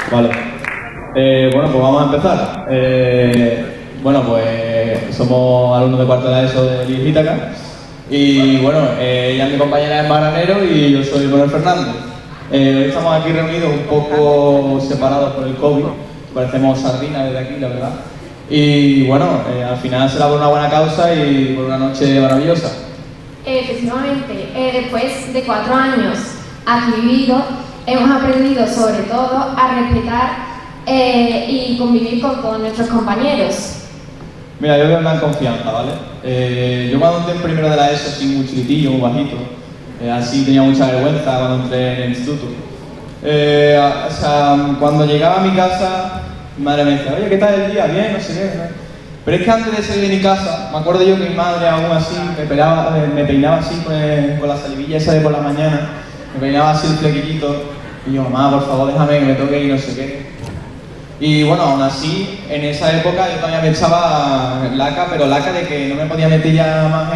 Vale. Bueno, pues vamos a empezar. Bueno, pues somos alumnos de cuarto de la ESO de Ítaca. Y bueno, ella es mi compañera en Maranero y yo soy Manuel Fernández. Hoy estamos aquí reunidos un poco separados por el COVID. Parecemos sardinas desde aquí, la verdad. Y bueno, al final será por una buena causa y por una noche maravillosa. Efectivamente, después de 4 años aquí vividos, hemos aprendido sobre todo a respetar y convivir con todos nuestros compañeros. Mira, yo voy a hablar en confianza, ¿vale? Yo cuando entré en primero de la ESO, así muy chiquitillo, muy bajito, así tenía mucha vergüenza cuando entré en el instituto. O sea, cuando llegaba a mi casa, mi madre me decía, oye, ¿qué tal el día? Bien, no sé qué, ¿no? Pero es que antes de salir de mi casa, me acuerdo yo que mi madre aún así me peinaba así con la salivilla esa de por la mañana, me peinaba así el flequillito, y yo, mamá, por favor, déjame que me toque y no sé qué. Y bueno, aún así, en esa época yo todavía me echaba laca, pero laca de que no me podía meter ya más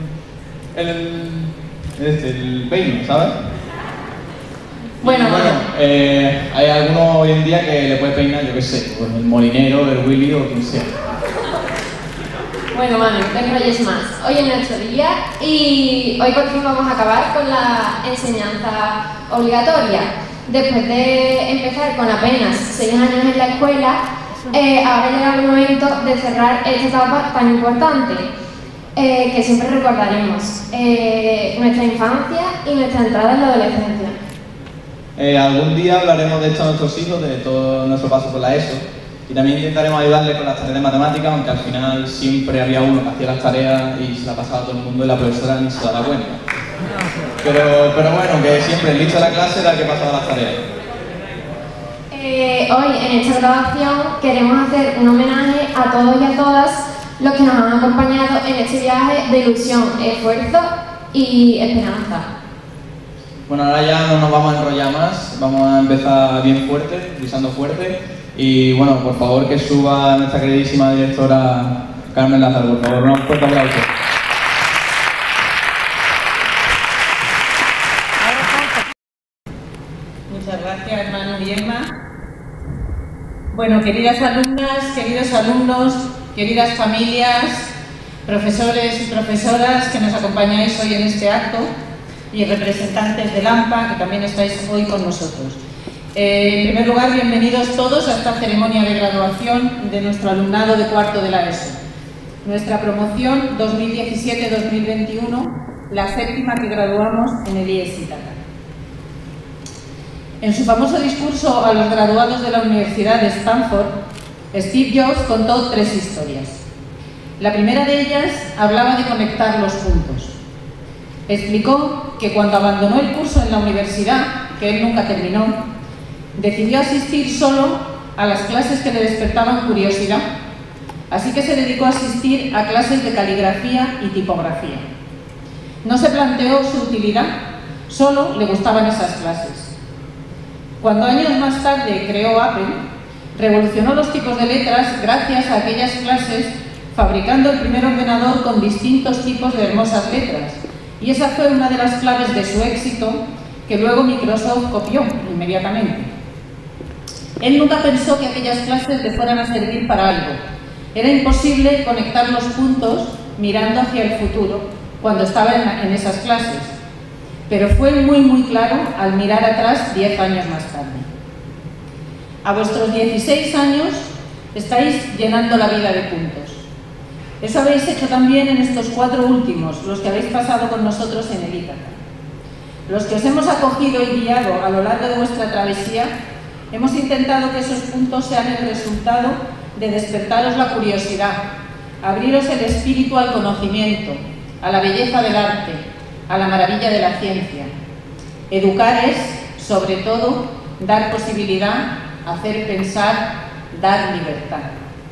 el peine, ¿sabes? Bueno, hay algunos hoy en día que le puede peinar, yo qué sé, pues el Molinero, el Willy o quien sea. Bueno, Manu, no te enrolles más. Hoy es nuestro día y hoy por fin vamos a acabar con la enseñanza obligatoria. Después de empezar con apenas 6 años en la escuela, ahora llega el momento de cerrar esta etapa tan importante que siempre recordaremos, nuestra infancia y nuestra entrada en la adolescencia. Algún día hablaremos de esto a nuestros hijos, de todo nuestro paso por la ESO, y también intentaremos ayudarles con las tareas de matemáticas, aunque al final siempre había uno que hacía las tareas y se la pasaba a todo el mundo y la profesora ni se daba cuenta. Pero bueno, que siempre el listo de la clase era el que pasaba las tareas. Hoy en esta grabación queremos hacer un homenaje a todos y a todas los que nos han acompañado en este viaje de ilusión, esfuerzo y esperanza. Bueno, ahora ya no nos vamos a enrollar más, vamos a empezar bien fuerte, pisando fuerte. Y bueno, por favor que suba nuestra queridísima directora Carmen Lázaro, por favor, un fuerte aplauso. Muchas gracias, Manu y Emma. Bueno, queridas alumnas, queridos alumnos, queridas familias, profesores y profesoras que nos acompañáis hoy en este acto y representantes del AMPA que también estáis hoy con nosotros. En primer lugar, bienvenidos todos a esta ceremonia de graduación de nuestro alumnado de cuarto de la ESO. Nuestra promoción 2017-2021, la 7ª que graduamos en el IES Ítaca. En su famoso discurso a los graduados de la Universidad de Stanford, Steve Jobs contó 3 historias. La primera de ellas hablaba de conectar los puntos. Explicó que cuando abandonó el curso en la universidad, que él nunca terminó, decidió asistir solo a las clases que le despertaban curiosidad, así que se dedicó a asistir a clases de caligrafía y tipografía. No se planteó su utilidad, solo le gustaban esas clases. Cuando años más tarde creó Apple, revolucionó los tipos de letras gracias a aquellas clases, fabricando el primer ordenador con distintos tipos de hermosas letras, y esa fue una de las claves de su éxito que luego Microsoft copió inmediatamente. Él nunca pensó que aquellas clases le fueran a servir para algo. Era imposible conectar los puntos mirando hacia el futuro cuando estaba en esas clases, pero fue muy claro al mirar atrás 10 años más tarde. A vuestros 16 años estáis llenando la vida de puntos. Eso habéis hecho también en estos 4 últimos, los que habéis pasado con nosotros en el Ítaca. Los que os hemos acogido y guiado a lo largo de vuestra travesía, hemos intentado que esos puntos sean el resultado de despertaros la curiosidad, abriros el espíritu al conocimiento, a la belleza del arte, a la maravilla de la ciencia. Educar es, sobre todo, dar posibilidad, hacer pensar, dar libertad.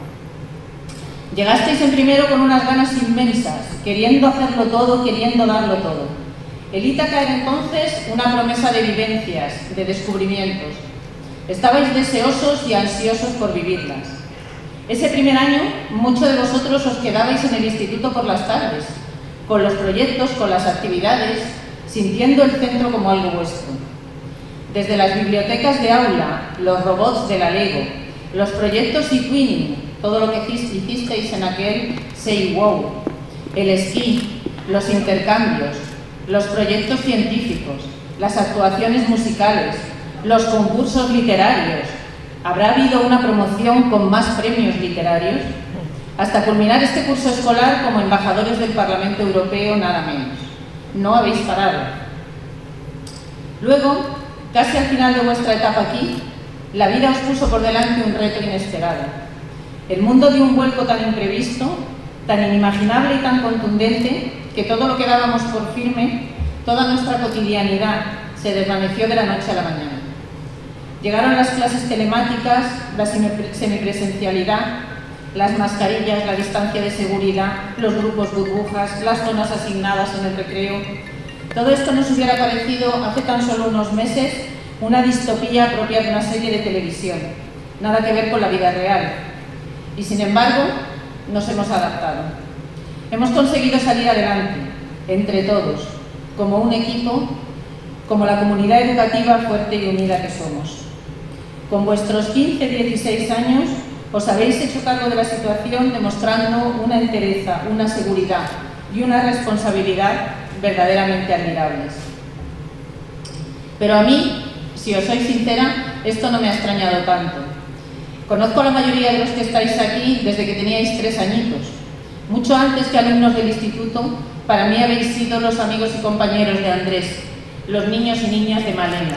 Llegasteis en primero con unas ganas inmensas, queriendo hacerlo todo, queriendo darlo todo. El Ítaca era entonces una promesa de vivencias, de descubrimientos. Estabais deseosos y ansiosos por vivirlas. Ese primer año, muchos de vosotros os quedabais en el instituto por las tardes, con los proyectos, con las actividades, sintiendo el centro como algo vuestro. Desde las bibliotecas de aula, los robots de la Lego, los proyectos eTwinning, todo lo que hicisteis en aquel Say Wow, el esquí, los intercambios, los proyectos científicos, las actuaciones musicales, los concursos literarios. ¿Habrá habido una promoción con más premios literarios? Hasta culminar este curso escolar como embajadores del Parlamento Europeo, nada menos. No habéis parado. Luego, casi al final de vuestra etapa aquí, la vida os puso por delante un reto inesperado. El mundo dio un vuelco tan imprevisto, tan inimaginable y tan contundente, que todo lo que dábamos por firme, toda nuestra cotidianidad, se desvaneció de la noche a la mañana. Llegaron las clases telemáticas, la semipresencialidad, las mascarillas, la distancia de seguridad, los grupos burbujas, las zonas asignadas en el recreo. Todo esto nos hubiera parecido hace tan solo unos meses una distopía propia de una serie de televisión, nada que ver con la vida real. Y sin embargo, nos hemos adaptado. Hemos conseguido salir adelante, entre todos, como un equipo, como la comunidad educativa fuerte y unida que somos. Con vuestros 15-16 años, os habéis hecho cargo de la situación demostrando una entereza, una seguridad y una responsabilidad verdaderamente admirables. Pero a mí, si os soy sincera, esto no me ha extrañado tanto. Conozco a la mayoría de los que estáis aquí desde que teníais 3 añitos. Mucho antes que alumnos del instituto, para mí habéis sido los amigos y compañeros de Andrés, los niños y niñas de Malena,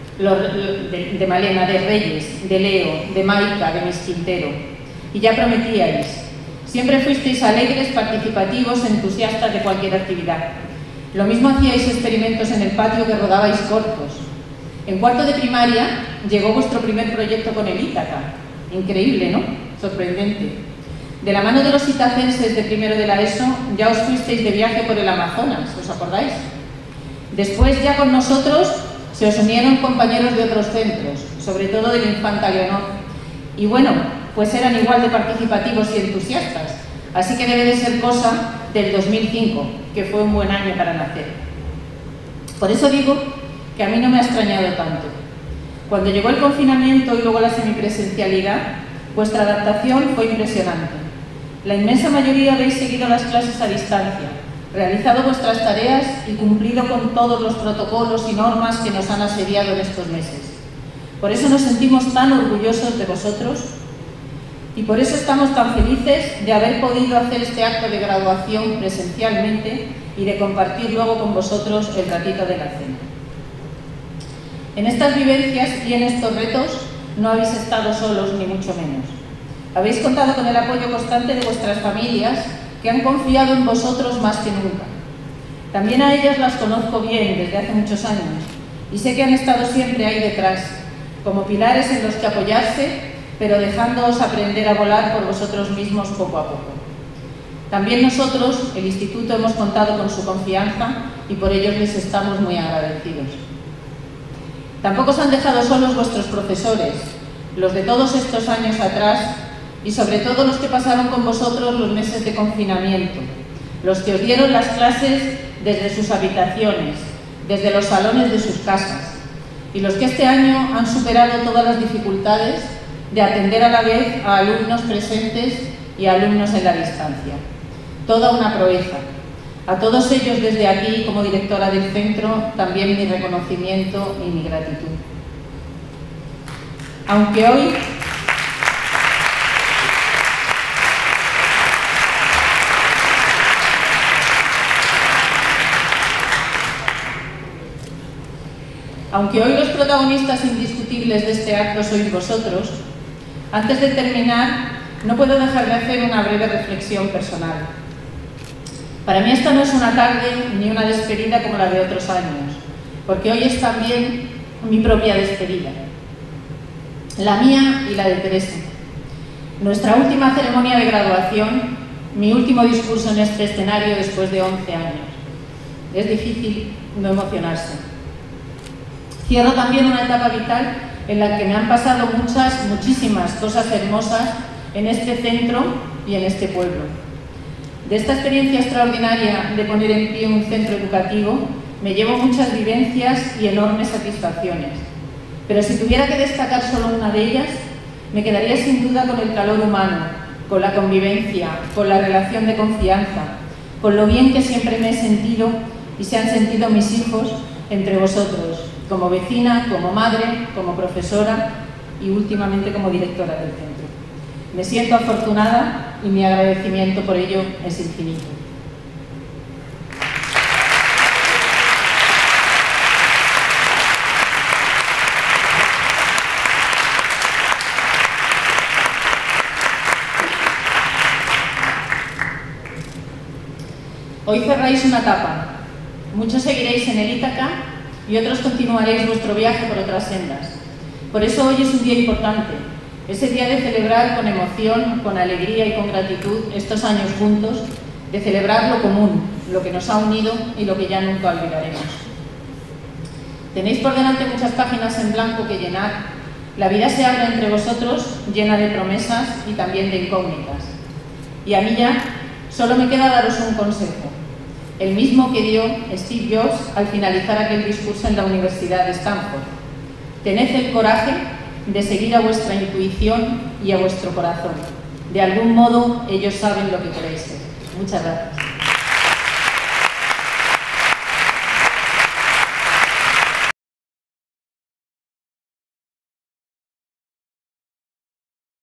de Malena, de Reyes, de Leo, de Maika, de Miss Quintero. Y ya prometíais. Siempre fuisteis alegres, participativos, entusiastas de cualquier actividad. Lo mismo hacíais experimentos en el patio que rodabais cortos. En cuarto de primaria llegó vuestro primer proyecto con el Ítaca. Increíble, ¿no? Sorprendente. De la mano de los itacenses de primero de la ESO ya os fuisteis de viaje por el Amazonas, ¿os acordáis? Después ya con nosotros se os unieron compañeros de otros centros, sobre todo del Infanta Leonor. Y bueno, pues eran igual de participativos y entusiastas, así que debe de ser cosa del 2005, que fue un buen año para nacer. Por eso digo que a mí no me ha extrañado tanto. Cuando llegó el confinamiento y luego la semipresencialidad, vuestra adaptación fue impresionante. La inmensa mayoría habéis seguido las clases a distancia, realizado vuestras tareas y cumplido con todos los protocolos y normas que nos han asediado en estos meses. Por eso nos sentimos tan orgullosos de vosotros y por eso estamos tan felices de haber podido hacer este acto de graduación presencialmente y de compartir luego con vosotros el ratito de la cena. En estas vivencias y en estos retos no habéis estado solos ni mucho menos. Habéis contado con el apoyo constante de vuestras familias que han confiado en vosotros más que nunca. También a ellas las conozco bien desde hace muchos años y sé que han estado siempre ahí detrás, como pilares en los que apoyarse, pero dejándoos aprender a volar por vosotros mismos poco a poco. También nosotros, el Instituto, hemos contado con su confianza y por ello les estamos muy agradecidos. Tampoco os han dejado solos vuestros profesores, los de todos estos años atrás y sobre todo los que pasaron con vosotros los meses de confinamiento, los que os dieron las clases desde sus habitaciones, desde los salones de sus casas y los que este año han superado todas las dificultades de atender a la vez a alumnos presentes y a alumnos en la distancia. Toda una proeza. A todos ellos desde aquí, como directora del centro, también mi reconocimiento y mi gratitud. Aunque hoy los protagonistas indiscutibles de este acto sois vosotros, antes de terminar, no puedo dejar de hacer una breve reflexión personal. Para mí esta no es una tarde ni una despedida como la de otros años, porque hoy es también mi propia despedida. La mía y la de Teresa. Nuestra última ceremonia de graduación, mi último discurso en este escenario después de 11 años. Es difícil no emocionarse. Cierro también una etapa vital en la que me han pasado muchísimas cosas hermosas en este centro y en este pueblo. De esta experiencia extraordinaria de poner en pie un centro educativo, me llevo muchas vivencias y enormes satisfacciones. Pero si tuviera que destacar solo una de ellas, me quedaría sin duda con el calor humano, con la convivencia, con la relación de confianza, con lo bien que siempre me he sentido y se han sentido mis hijos entre vosotros, como vecina, como madre, como profesora y últimamente como directora del centro. Me siento afortunada y mi agradecimiento por ello es infinito. Hoy cerráis una etapa. Muchos seguiréis en el Ítaca y otros continuaréis vuestro viaje por otras sendas. Por eso hoy es un día importante. Es el día de celebrar con emoción, con alegría y con gratitud estos años juntos, de celebrar lo común, lo que nos ha unido y lo que ya nunca olvidaremos. Tenéis por delante muchas páginas en blanco que llenar. La vida se abre entre vosotros, llena de promesas y también de incógnitas. Y a mí ya solo me queda daros un consejo, el mismo que dio Steve Jobs al finalizar aquel discurso en la Universidad de Stanford. Tened el coraje de seguir a vuestra intuición y a vuestro corazón. De algún modo, ellos saben lo que queréis ser. Muchas gracias.